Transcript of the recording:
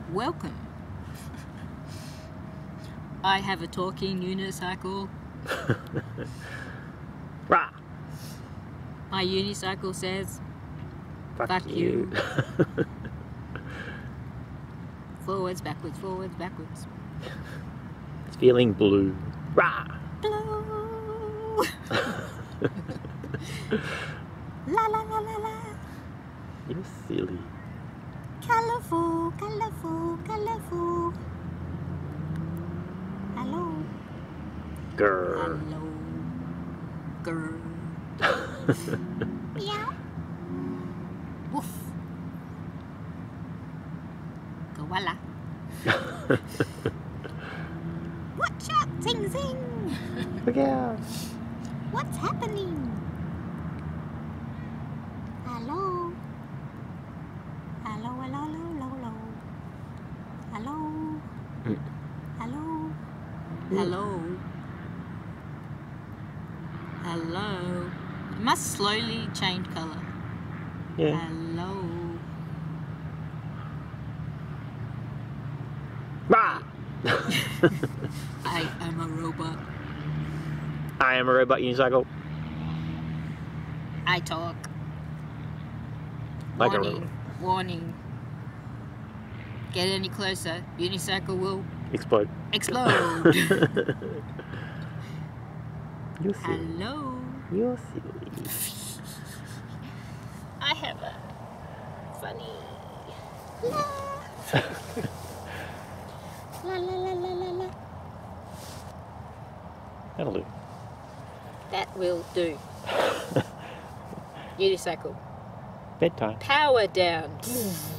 Welcome. I have a talking unicycle. Rah! My unicycle says, Fuck you. Forwards, backwards, forwards, backwards. It's feeling blue. Rah! Blue. La la la la la. You're silly. Colourful, colourful, colourful. Hello. Grrr. Hello. Grrr. Meow. Woof. Koala. Watch out, zing zing. Look out. What's happening? Hello. Hello, hello, hello, hello. Hello. Hello. Hello. Hello. It must slowly change colour. Yeah. Hello. Rah! I am a robot. I am a robot unicycle. I talk. Like a Warning. robot. Warning. Get any closer, unicycle will Explode. explode. You're silly. Hello. You're silly. I have a funny laugh. La la la la la la. That'll do. That will do. Unicycle. Bedtime. Power down.